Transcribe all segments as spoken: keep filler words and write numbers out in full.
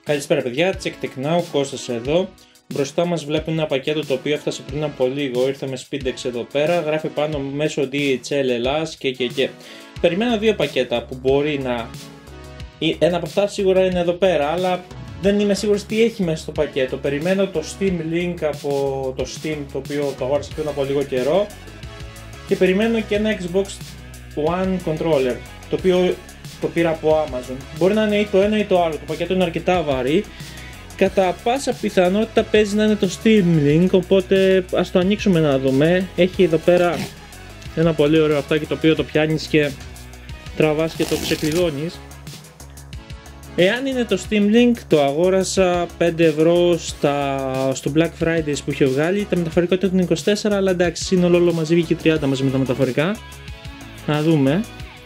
Καλησπέρα παιδιά, Check Tech Now, Κώστας εδώ. Μπροστά μας βλέπουμε ένα πακέτο το οποίο έφτασε πριν από λίγο, ήρθε με SpeedX εδώ πέρα, γράφει πάνω μέσω ντι έιτς ελ Ελλάς και και και. Περιμένω δύο πακέτα που μπορεί να... Ένα από αυτά σίγουρα είναι εδώ πέρα, αλλά δεν είμαι σίγουρος τι έχει μέσα στο πακέτο. Περιμένω το Steam Link από το Steam, το οποίο το αγόρασα πριν από λίγο καιρό. Και περιμένω και ένα Xbox One Controller, το οποίο το πήρα από Amazon. Μπορεί να είναι ή το ένα ή το άλλο, το πακέτο είναι αρκετά βαρύ. Κατά πάσα πιθανότητα παίζει να είναι το Steam Link, οπότε ας το ανοίξουμε να δούμε. Έχει εδώ πέρα ένα πολύ ωραίο αυτάκι το οποίο το πιάνεις και τραβάς και το ξεκλειδώνεις. Εάν είναι το Steam Link, το αγόρασα πέντε ευρώ στα, στο Black Fridays που είχε βγάλει. Τα μεταφορικά ήταν είκοσι τέσσερα, αλλά εντάξει, σύνολο όλο μαζί βγήκε τριάντα μαζί με τα μεταφορικά. Να δούμε.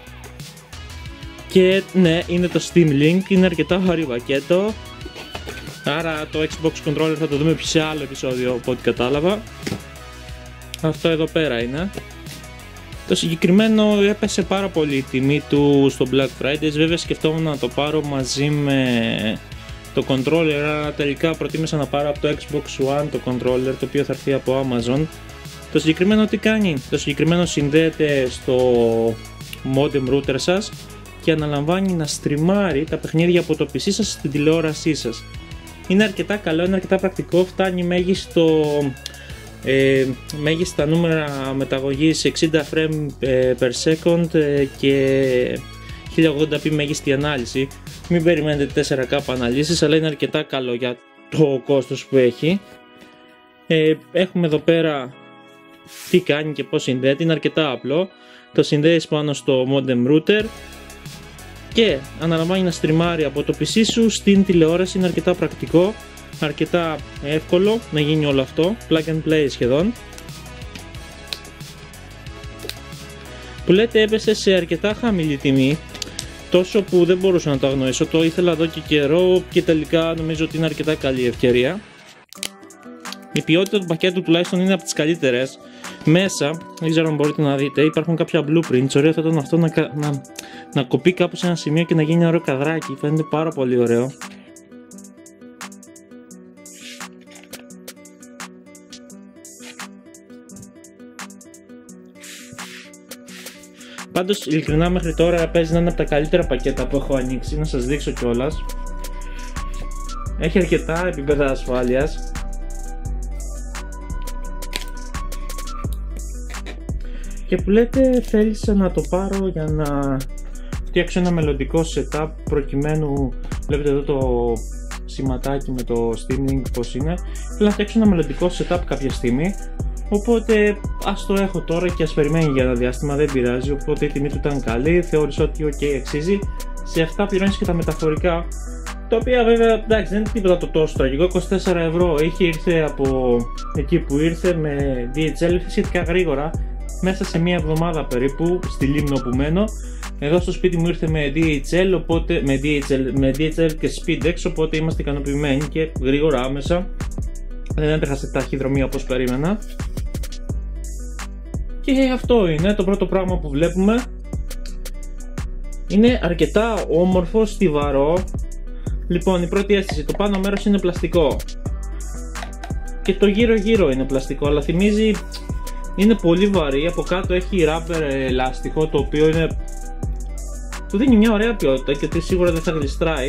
Και ναι, είναι το Steam Link, είναι αρκετά βαρύ πακέτο. Άρα το Xbox Controller θα το δούμε σε άλλο επεισόδιο από ό,τι κατάλαβα. Αυτό εδώ πέρα είναι. Το συγκεκριμένο έπεσε πάρα πολύ η τιμή του στο Black Fridays. Βέβαια σκεφτόμουν να το πάρω μαζί με το controller, αλλά τελικά προτίμησα να πάρω από το Xbox One το controller, το οποίο θα έρθει από Amazon. Το συγκεκριμένο τι κάνει? Το συγκεκριμένο συνδέεται στο modem router σας και αναλαμβάνει να στριμάρει τα παιχνίδια από το πι σι σας στην τηλεόρασή σας. Είναι αρκετά καλό, είναι αρκετά πρακτικό, φτάνει μέγιστο, ε, μέγιστα νούμερα μεταγωγής εξήντα frames per second ε, και χίλια ογδόντα πι μέγιστη ανάλυση. Μην περιμένετε τέσσερα κέι αναλύσεις, αλλά είναι αρκετά καλό για το κόστος που έχει. Ε, έχουμε εδώ πέρα τι κάνει και πώς συνδέεται, είναι αρκετά απλό. Το συνδέεις πάνω στο modem router και αναλαμβάνει να στριμάρει από το πι σι σου στην τηλεόραση. Είναι αρκετά πρακτικό, αρκετά εύκολο να γίνει όλο αυτό, plug and play σχεδόν. Που λέτε έπεσε σε αρκετά χαμηλή τιμή, τόσο που δεν μπορούσα να το αγνοήσω, το ήθελα εδώ και καιρό και τελικά νομίζω ότι είναι αρκετά καλή ευκαιρία. Η ποιότητα του πακέτου τουλάχιστον είναι από τις καλύτερες. Μέσα, δεν ξέρω αν μπορείτε να δείτε, υπάρχουν κάποια blueprints. Ωραίο θα ήταν αυτό να, να, να κοπεί κάπου σε ένα σημείο και να γίνει ένα ωραίο καδράκι. Φαίνεται πάρα πολύ ωραίο. Πάντως, ειλικρινά μέχρι τώρα παίζει να είναι από τα καλύτερα πακέτα που έχω ανοίξει. Να σας δείξω κιόλας. Έχει αρκετά επίπεδα ασφάλειας. Και που λέτε θέλησα να το πάρω για να φτιάξω ένα μελλοντικό setup, προκειμένου, βλέπετε εδώ το σηματάκι με το Steam Link πως είναι. Θέλω να φτιάξω ένα μελλοντικό setup κάποια στιγμή, οπότε ας το έχω τώρα και ας περιμένει για ένα διάστημα, δεν πειράζει. Οπότε η τιμή του ήταν καλή, θεώρησα ότι ok, αξίζει. Σε αυτά πληρώνεις και τα μεταφορικά, τα οποία βέβαια εντάξει δεν είναι τίποτα το τόσο τραγικό. Είκοσι τέσσερα ευρώ είχε, ήρθε από εκεί που ήρθε με ντι έιτς ελ, ήρθε σχετικά γρήγορα. Μέσα σε μία εβδομάδα περίπου, στη Λίμνο που μένω. Εδώ στο σπίτι μου ήρθε με ντι έιτς ελ, οπότε, με, ντι έιτς ελ, με ντι έιτς ελ και SpeedX, οπότε είμαστε ικανοποιημένοι και γρήγορα άμεσα. Δεν έτρεχα σε ταχυδρομεία όπως περίμενα. Και αυτό είναι το πρώτο πράγμα που βλέπουμε. Είναι αρκετά όμορφο, στιβαρό. Λοιπόν, η πρώτη αίσθηση, το πάνω μέρος είναι πλαστικό. Και το γύρω γύρω είναι πλαστικό, αλλά θυμίζει... Είναι πολύ βαρύ, από κάτω έχει rubber ελαστικό, το οποίο είναι... του δίνει μια ωραία ποιότητα και ότι σίγουρα δεν θα γλιστράει.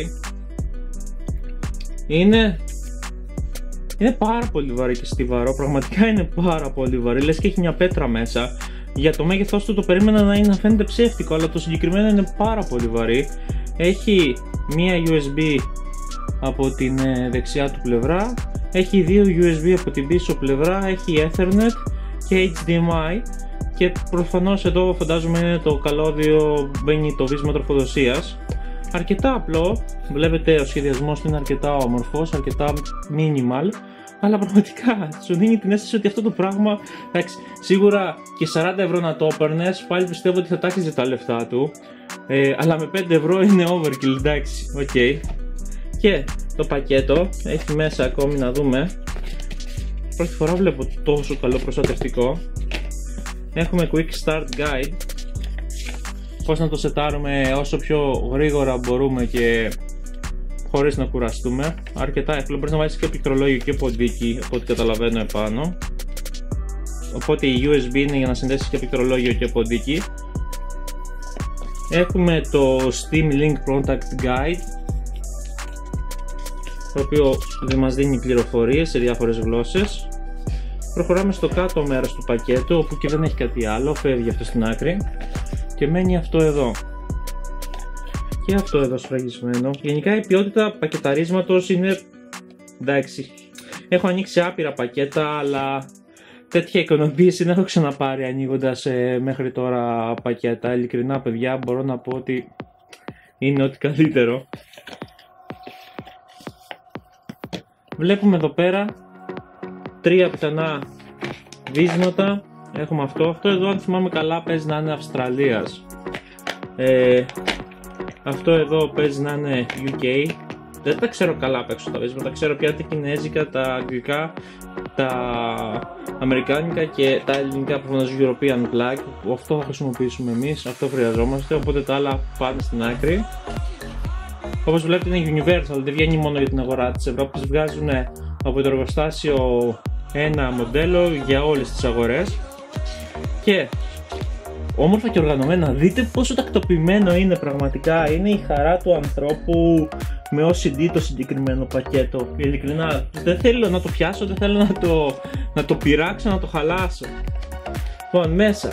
Είναι... Είναι πάρα πολύ βαρύ και στιβαρό, πραγματικά είναι πάρα πολύ βαρύ, λες και έχει μια πέτρα μέσα. Για το μέγεθός του το περίμενα να, είναι, να φαίνεται ψεύτικο, αλλά το συγκεκριμένο είναι πάρα πολύ βαρύ. Έχει μια γιου ες μπι από την δεξιά του πλευρά, έχει δύο γιου ες μπι από την πίσω πλευρά, έχει Ethernet και έιτς ντι εμ άι και προφανώς εδώ φαντάζομαι είναι το καλώδιο, μπαίνει το βίσμα τροφοδοσίας. Αρκετά απλό, βλέπετε ο σχεδιασμός του είναι αρκετά όμορφος, αρκετά minimal, αλλά πραγματικά σου δίνει την αίσθηση ότι αυτό το πράγμα, εντάξει, σίγουρα και σαράντα ευρώ να το έπαιρνες, πάλι πιστεύω ότι θα τάξιζε τα λεφτά του, ε, αλλά με πέντε ευρώ είναι overkill, εντάξει, οκ. Okay. Και το πακέτο έχει μέσα ακόμη να δούμε. Πρώτη φορά βλέπω τόσο καλό προστατευτικό. Έχουμε Quick Start Guide, πώς να το σετάρουμε όσο πιο γρήγορα μπορούμε και χωρίς να κουραστούμε. Αρκετά εύκολο, μπορείς να βάλεις και πληκτρολόγιο και ποντίκι, από ό,τι καταλαβαίνω επάνω. Οπότε η γιου ες μπι είναι για να συνδέσεις και πληκτρολόγιο και ποντίκι. Έχουμε το Steam Link Contact Guide, το οποίο δεν μας δίνει πληροφορίες σε διάφορες γλώσσες. Προχωράμε στο κάτω μέρος του πακέτου, όπου και δεν έχει κάτι άλλο, φεύγει αυτό στην άκρη και μένει αυτό εδώ. Και αυτό εδώ σφραγισμένο. Γενικά η ποιότητα πακεταρίσματος είναι εντάξει. Έχω ανοίξει άπειρα πακέτα, αλλά τέτοια ικανοποίηση δεν έχω ξαναπάρει ανοίγοντας ε, μέχρι τώρα πακέτα. Ειλικρινά, παιδιά, μπορώ να πω ότι είναι ό,τι καλύτερο. Βλέπουμε εδώ πέρα τρία πιθανά βίσματα. Έχουμε αυτό. Αυτό εδώ, αν θυμάμαι καλά, παίζει να είναι Αυστραλίας. Ε, αυτό εδώ παίζει να είναι γιου κέι. Δεν τα ξέρω καλά απ' έξω τα βίσματα. Ξέρω πια τα κινέζικα, τα αγγλικά, τα αμερικάνικα και τα ελληνικά που φωνάζουν European flag. Αυτό θα χρησιμοποιήσουμε εμείς, αυτό χρειαζόμαστε. Οπότε τα άλλα πάνε στην άκρη. Όπως βλέπετε είναι universal, δεν βγαίνει μόνο για την αγορά της Ευρώπης. Βγάζουν από το εργοστάσιο ένα μοντέλο για όλες τις αγορές. Και όμορφα και οργανωμένα, δείτε πόσο τακτοποιημένο είναι πραγματικά. Είναι η χαρά του ανθρώπου με ο σι ντι το συγκεκριμένο πακέτο. Ειλικρινά, δεν θέλω να το πιάσω, δεν θέλω να το, να το πειράξω, να το χαλάσω. Λοιπόν, μέσα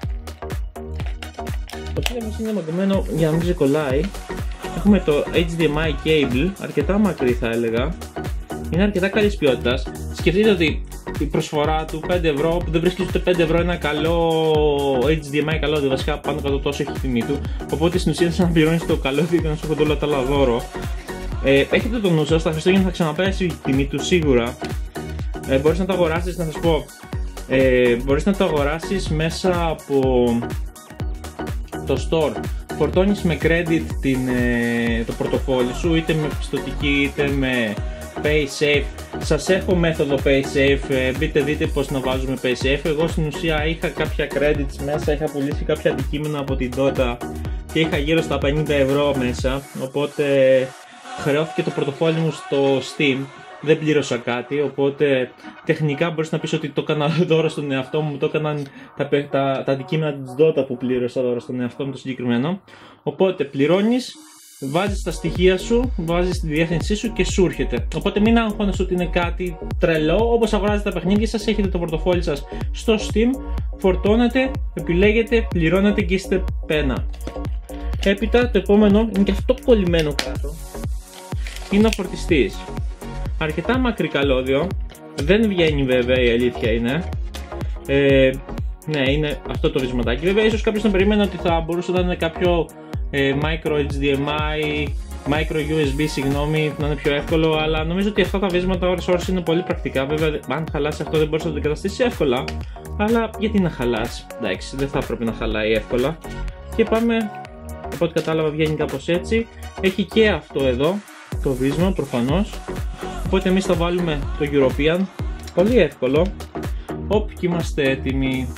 το σύνδεσμο είναι μαγκωμένο για να μην ξεκολλάει. Έχουμε το έιτς ντι εμ άι cable, αρκετά μακρύ θα έλεγα. Είναι αρκετά καλής ποιότητας. Σκεφτείτε ότι η προσφορά του πέντε ευρώ, που δεν βρίσκεις ούτε πέντε ευρώ ένα καλό έιτς ντι εμ άι, καλό, βασικά πάνω κάτω τόσο έχει τιμή του. Οπότε στην ουσία θα να πληρώνεις το καλώδιο και να σου έρχονται όλα τα άλλα δώρο. Ε, έχετε το νου σας, στα Χριστούγεννα θα ξαναπέσει η τιμή του σίγουρα. Ε, μπορείς να το αγοράσεις, να σας πω, ε, μπορείς να το αγοράσεις μέσα από το store. Φορτώνεις με credit την, ε, το πορτοφόλι σου, είτε με πιστωτική είτε με PaySafe. Σας έχω μέθοδο PaySafe, ε, μπείτε δείτε πως να βάζουμε PaySafe. Εγώ στην ουσία είχα κάποια credits μέσα, είχα πουλήσει κάποια αντικείμενα από την Dota και είχα γύρω στα πενήντα ευρώ μέσα, οπότε χρεώθηκε το πορτοφόλι μου στο Steam. Δεν πλήρωσα κάτι, οπότε τεχνικά μπορείς να πεις ότι το έκανα δώρο στον εαυτό μου, το έκαναν τα, τα, τα αντικείμενα της Dota που πλήρωσα δώρο στον εαυτό μου το συγκεκριμένο. Οπότε πληρώνεις, βάζεις τα στοιχεία σου, βάζεις τη διεύθυνσή σου και σου έρχεται. Οπότε μην αγχώνεσαι ότι είναι κάτι τρελό, όπως αγοράζετε τα παιχνίδια σας, έχετε το πορτοφόλι σας στο Steam, φορτώνετε, επιλέγετε, πληρώνετε και είστε πένα. Έπειτα το επόμενο είναι και αυτό κολλημένο κάτω, είναι ο φορτιστής. Αρκετά μακρύ καλώδιο, δεν βγαίνει βέβαια, η αλήθεια είναι. Ε, ναι, είναι αυτό το βυσματάκι. Βέβαια, ίσως κάποιος να περίμενε ότι θα μπορούσε να είναι κάποιο ε, micro έιτς ντι εμ άι, micro γιου ες μπι, συγγνώμη, να είναι πιο εύκολο, αλλά νομίζω ότι αυτά τα βίσματα ώρες ώρες είναι πολύ πρακτικά. Βέβαια, αν χαλάσει αυτό δεν μπορείς να το εγκαταστήσεις εύκολα, αλλά γιατί να χαλάσει, εντάξει, δεν θα πρέπει να χαλάει εύκολα. Και πάμε, από ό,τι κατάλαβα βγαίνει κάπως έτσι. Έχει και αυτό εδώ, το βίσμα προφανώς. Οπότε εμείς θα βάλουμε το European, πολύ εύκολο. Οπ, και είμαστε έτοιμοι.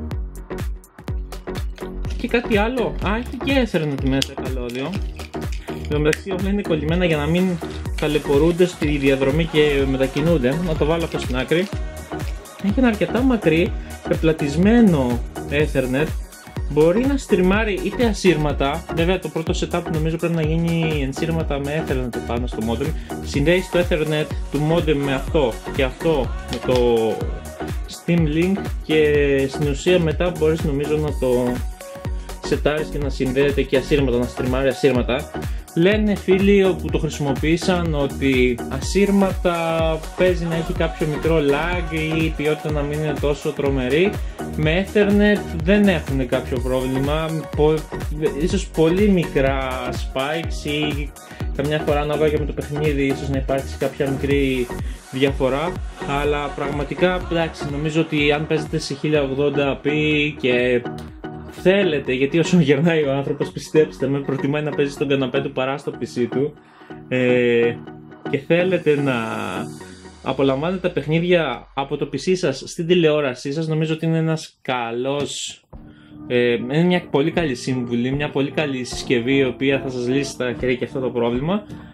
Και κάτι άλλο, α, έχει και Ethernet μέσα καλώδιο. Εν τω μεταξύ όλα είναι κολλημένα για να μην ταλαιπωρούνται στη διαδρομή και μετακινούνται. Να το βάλω αυτό στην άκρη. Έχει ένα αρκετά μακρύ, πεπλατισμένο Ethernet. Μπορεί να στριμάρει είτε ασύρματα, βέβαια το πρώτο setup νομίζω πρέπει να γίνει ενσύρματα με Ethernet πάνω στο modem. Συνδέεις το Ethernet του modem με αυτό και αυτό με το Steam Link και στην ουσία μετά μπορείς νομίζω να το σετάρεις και να συνδέεται και ασύρματα, να στριμάρει ασύρματα. Λένε φίλοι που το χρησιμοποίησαν ότι ασύρματα παίζει να έχει κάποιο μικρό lag ή η ποιότητα να μην είναι τόσο τρομερή. Με Ethernet δεν έχουν κάποιο πρόβλημα, ίσως πολύ μικρά spikes ή καμιά φορά ανάλογα και με το παιχνίδι ίσως να υπάρξει κάποια μικρή διαφορά, αλλά πραγματικά εντάξει, νομίζω ότι αν παίζετε σε χίλια ογδόντα πι και θέλετε, γιατί όσο γερνάει ο άνθρωπος, πιστέψτε με, προτιμάει να παίζει στον καναπέ του παρά στο πι σι του, ε, και θέλετε να απολαμβάνετε τα παιχνίδια από το πι σι σας στην τηλεόρασή σας, νομίζω ότι είναι ένας καλός, ε, είναι μια πολύ καλή σύμβουλη, μια πολύ καλή συσκευή η οποία θα σας λύσει τα χέρια και αυτό το πρόβλημα.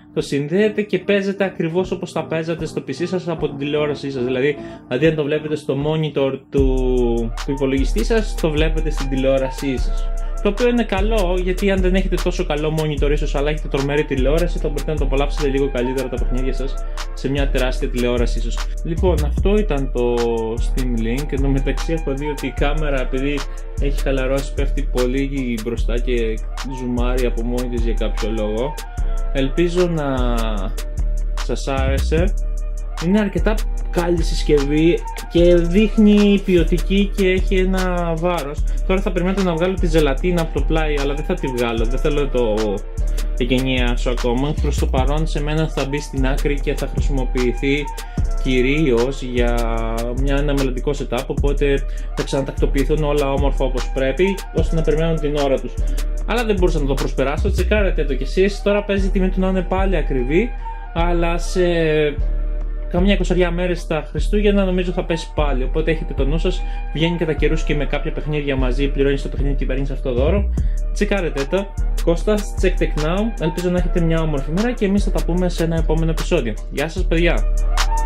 το συνδέετε και παίζετε ακριβώς όπως θα παίζατε στο πι σι σας από την τηλεόρασή σας. Δηλαδή, αντί να το βλέπετε στο monitor του, του υπολογιστή σας, το βλέπετε στην τηλεόρασή σας. Το οποίο είναι καλό, γιατί αν δεν έχετε τόσο καλό monitor ίσως, αλλά έχετε τρομερή τηλεόραση, θα μπορείτε να το απολαύσετε λίγο καλύτερα τα παιχνίδια σας σε μια τεράστια τηλεόραση ίσως. Λοιπόν, αυτό ήταν το Steam Link. Εν τω μεταξύ έχω δει ότι η κάμερα, επειδή έχει χαλαρώσει, πέφτει πολύ μπροστά και ζουμάρει από μόνη της για κάποιο λόγο. Ελπίζω να σας άρεσε. Είναι αρκετά καλή συσκευή και δείχνει ποιοτική και έχει ένα βάρος. Τώρα θα περιμένω να βγάλω τη ζελατίνα από το πλάι, αλλά δεν θα τη βγάλω, δεν θέλω το εγκαινιάσω ακόμα. Προς το παρόν σε μένα θα μπει στην άκρη και θα χρησιμοποιηθεί κυρίως για μια, ένα μελλοντικό setup, οπότε θα ξανατακτοποιηθούν όλα όμορφα όπως πρέπει, ώστε να περιμένουν την ώρα τους. Αλλά δεν μπορούσα να το προσπεράσω, τσεκάρετε το κι εσείς. Τώρα παίζει η τιμή του να είναι πάλι ακριβή, αλλά σε καμιά εικοσαριά μέρες στα Χριστούγεννα νομίζω θα πέσει πάλι. Οπότε έχετε το νου σας, βγαίνει κατά καιρούς και με κάποια παιχνίδια μαζί, πληρώνεις το παιχνίδι και παίρνεις αυτό δώρο. Τσεκάρετε το. Κώστας, check tech now. Ελπίζω να έχετε μια όμορφη μέρα και εμείς θα τα πούμε σε ένα επόμενο επεισόδιο. Γεια σας παιδιά!